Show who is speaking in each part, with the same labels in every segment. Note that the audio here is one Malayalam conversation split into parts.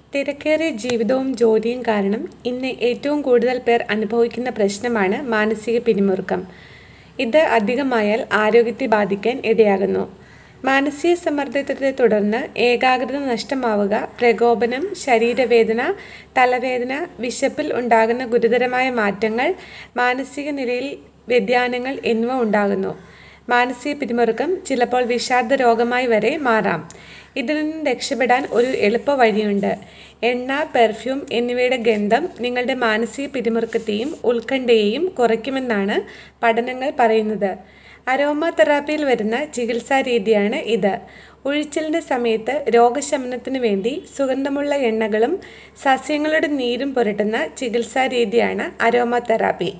Speaker 1: തിരക്കേറിയ ജീവിതവും ജോലിയും കാരണം ഇന്ന് ഏറ്റവും കൂടുതൽ പേർ അനുഭവിക്കുന്ന പ്രശ്നമാണ് മാനസിക പിരിമുറുക്കം. ഇത് അധികമായാൽ ആരോഗ്യത്തെ ബാധിക്കാൻ ഇടയാകുന്നു. മാനസിക സമ്മർദ്ദത്തെ തുടർന്ന് ഏകാഗ്രത നഷ്ടമാവുക, പ്രകോപനം, ശരീരവേദന, തലവേദന, വിശപ്പിൽ ഉണ്ടാകുന്ന ഗുരുതരമായ മാറ്റങ്ങൾ, മാനസിക നിലയിൽ വ്യതിയാനങ്ങൾ എന്നിവ ഉണ്ടാകുന്നു. മാനസിക പിരിമുറുക്കം ചിലപ്പോൾ വിഷാദ രോഗമായി വരെ മാറാം. ഇതിൽ നിന്ന് രക്ഷപ്പെടാൻ ഒരു എളുപ്പ വഴിയുണ്ട്. എണ്ണ, പെർഫ്യൂം എന്നിവയുടെ ഗന്ധം നിങ്ങളുടെ മാനസിക പിരിമുറുക്കത്തെയും ഉത്കണ്ഠയെയും കുറയ്ക്കുമെന്നാണ് പഠനങ്ങൾ പറയുന്നത്. അരോമ തെറാപ്പിയിൽ വരുന്ന ചികിത്സാ രീതിയാണ് ഇത്. ഉഴിച്ചിലിൻ്റെ സമയത്ത് രോഗശമനത്തിനു വേണ്ടി സുഗന്ധമുള്ള എണ്ണകളും സസ്യങ്ങളുടെ നീരും പുരട്ടുന്ന ചികിത്സാ രീതിയാണ് അരോമ തെറാപ്പി.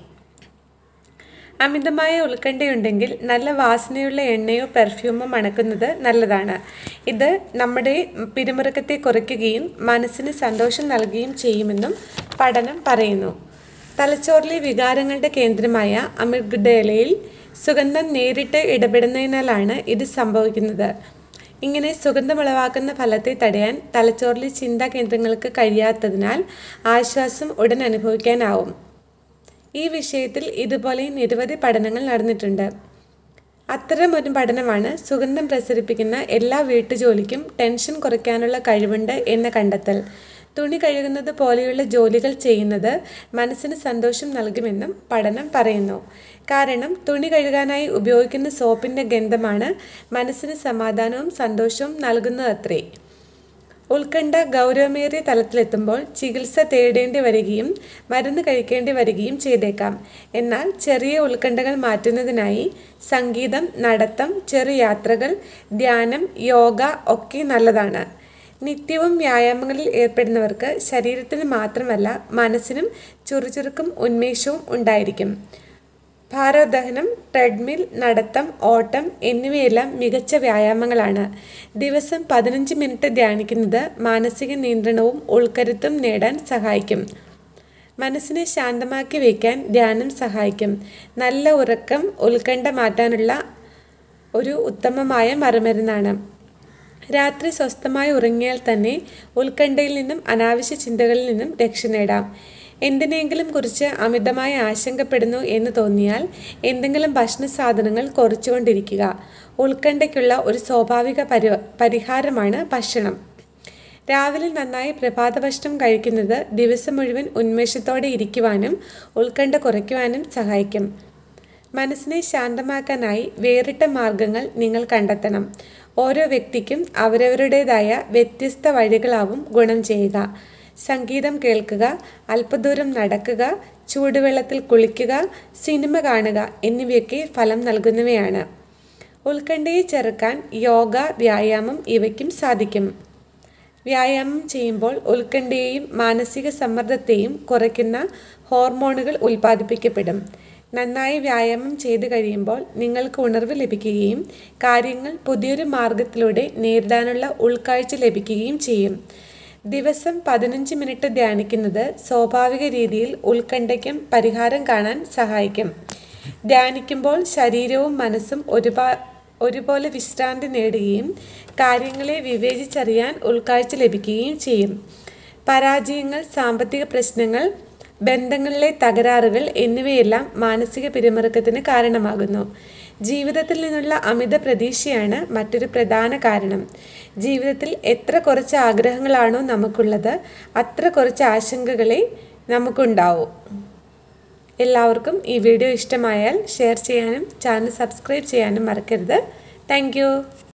Speaker 1: അമിതമായ ഉത്കണ്ഠയുണ്ടെങ്കിൽ നല്ല വാസനയുള്ള എണ്ണയോ പെർഫ്യൂമോ മണക്കുന്നത് നല്ലതാണ്. ഇത് നമ്മുടെ പിരിമുറുക്കത്തെ കുറയ്ക്കുകയും മനസ്സിന് സന്തോഷം നൽകുകയും ചെയ്യുമെന്നും പഠനം പറയുന്നു. തലച്ചോറിലെ വികാരങ്ങളുടെ കേന്ദ്രമായ അമിഗ്ഡലയിൽ സുഗന്ധം നേരിട്ട് ഇടപെടുന്നതിനാലാണ് ഇത് സംഭവിക്കുന്നത്. ഇങ്ങനെ സുഗന്ധമുളവാക്കുന്ന ഫലത്തെ തടയാൻ തലച്ചോറിലെ ചിന്താ കേന്ദ്രങ്ങൾക്ക് കഴിയാത്തതിനാൽ ആശ്വാസം ഉടൻ അനുഭവിക്കാനാവും. ഈ വിഷയത്തിൽ ഇതുപോലെ നിരവധി പഠനങ്ങൾ നടന്നിട്ടുണ്ട്. അത്തരമൊരു പഠനമാണ് സുഗന്ധം പ്രസരിപ്പിക്കുന്ന എല്ലാ വീട്ടുജോലിക്കും ടെൻഷൻ കുറയ്ക്കാനുള്ള കഴിവുണ്ട് എന്ന കണ്ടെത്തൽ. തുണി കഴുകുന്നത് പോലെയുള്ള ജോലികൾ ചെയ്യുന്നത് മനസ്സിന് സന്തോഷം നൽകുമെന്നും പഠനം പറയുന്നു. കാരണം തുണി കഴുകാനായി ഉപയോഗിക്കുന്ന സോപ്പിൻ്റെ ഗന്ധമാണ് മനസ്സിന് സമാധാനവും സന്തോഷവും നൽകുന്നതത്രേ. ഉത്കണ്ഠ ഗൗരവമേറിയ തലത്തിലെത്തുമ്പോൾ ചികിത്സ തേടേണ്ടി വരികയും മരുന്ന് കഴിക്കേണ്ടി വരികയും ചെയ്തേക്കാം. എന്നാൽ ചെറിയ ഉത്കണ്ഠകൾ മാറ്റുന്നതിനായി സംഗീതം, നടത്തം, ചെറു യാത്രകൾ, ധ്യാനം, യോഗ ഒക്കെ നല്ലതാണ്. നിത്യവും വ്യായാമങ്ങളിൽ ഏർപ്പെടുന്നവർക്ക് ശരീരത്തിന് മാത്രമല്ല മനസ്സിനും ചുറുചുറുക്കും ഉന്മേഷവും ഉണ്ടായിരിക്കും. ഭാരോദ്വഹനം, ട്രെഡ്മിൽ, നടത്തം, ഓട്ടം എന്നിവയെല്ലാം മികച്ച വ്യായാമങ്ങളാണ്. ദിവസം 15 മിനിറ്റ് ധ്യാനിക്കുന്നത് മാനസിക നിയന്ത്രണവും ഉൾക്കരുത്തും നേടാൻ സഹായിക്കും. മനസ്സിനെ ശാന്തമാക്കി വയ്ക്കാൻ ധ്യാനം സഹായിക്കും. നല്ല ഉറക്കം ഉത്കണ്ഠ മാറ്റാനുള്ള ഒരു ഉത്തമമായ മറുമരുന്നാണ്. രാത്രി സ്വസ്ഥമായി ഉറങ്ങിയാൽ തന്നെ ഉത്കണ്ഠയിൽ നിന്നും അനാവശ്യ ചിന്തകളിൽ നിന്നും രക്ഷ നേടാം. എന്തിനെങ്കിലും കുറിച്ച് അമിതമായി ആശങ്കപ്പെടുന്നു എന്ന് തോന്നിയാൽ എന്തെങ്കിലും ഭക്ഷണ സാധനങ്ങൾ കുറച്ചുകൊണ്ടിരിക്കുക. ഉത്കണ്ഠയ്ക്കുള്ള ഒരു സ്വാഭാവിക പരിഹാരമാണ് ഭക്ഷണം. രാവിലെ നന്നായി പ്രഭാത ഭക്ഷണം കഴിക്കുന്നത് ദിവസം മുഴുവൻ ഉന്മേഷത്തോടെ ഇരിക്കുവാനും ഉത്കണ്ഠ കുറയ്ക്കുവാനും സഹായിക്കും. മനസ്സിനെ ശാന്തമാക്കാനായി വേറിട്ട മാർഗങ്ങൾ നിങ്ങൾ കണ്ടെത്തണം. ഓരോ വ്യക്തിക്കും അവരവരുടേതായ വ്യത്യസ്ത വഴികളാവും ഗുണം ചെയ്യുക. സംഗീതം കേൾക്കുക, അല്പദൂരം നടക്കുക, ചൂടുവെള്ളത്തിൽ കുളിക്കുക, സിനിമ കാണുക എന്നിവയൊക്കെ ഫലം നൽകുന്നവയാണ്. ഉത്കണ്ഠയെ ചെറുക്കാൻ യോഗ, വ്യായാമം ഇവയ്ക്കും സാധിക്കും. വ്യായാമം ചെയ്യുമ്പോൾ ഉത്കണ്ഠയെയും മാനസിക സമ്മർദ്ദത്തെയും കുറയ്ക്കുന്ന ഹോർമോണുകൾ ഉൽപ്പാദിപ്പിക്കപ്പെടും. നന്നായി വ്യായാമം ചെയ്തു കഴിയുമ്പോൾ നിങ്ങൾക്ക് ഉണർവ് ലഭിക്കുകയും കാര്യങ്ങൾ പുതിയൊരു മാർഗത്തിലൂടെ നേരിടാനുള്ള ഉൾക്കാഴ്ച ലഭിക്കുകയും ചെയ്യും. ദിവസം 15 മിനിറ്റ് ധ്യാനിക്കുന്നത് സ്വാഭാവിക രീതിയിൽ ഉത്കണ്ഠയ്ക്കും പരിഹാരം കാണാൻ സഹായിക്കും. ധ്യാനിക്കുമ്പോൾ ശരീരവും മനസ്സും ഒരുപോലെ വിശ്രാന്തി നേടുകയും കാര്യങ്ങളെ വിവേചിച്ചറിയാൻ ഉൾക്കാഴ്ച ലഭിക്കുകയും ചെയ്യും. പരാജയങ്ങൾ, സാമ്പത്തിക പ്രശ്നങ്ങൾ, ബന്ധങ്ങളിലെ തകരാറുകൾ എന്നിവയെല്ലാം മാനസിക പിരിമുറുക്കത്തിന് കാരണമാകുന്നു. ജീവിതത്തിൽ നിന്നുള്ള അമിത പ്രതീക്ഷയാണ് മറ്റൊരു പ്രധാന കാരണം. ജീവിതത്തിൽ എത്ര കുറച്ച് ആഗ്രഹങ്ങളാണോ നമുക്കുള്ളത്, അത്ര കുറച്ച് ആശങ്കകളെ നമുക്കുണ്ടാവും. എല്ലാവർക്കും ഈ വീഡിയോ ഇഷ്ടമായാൽ ഷെയർ ചെയ്യാനും ചാനൽ സബ്സ്ക്രൈബ് ചെയ്യാനും മറക്കരുത്. താങ്ക്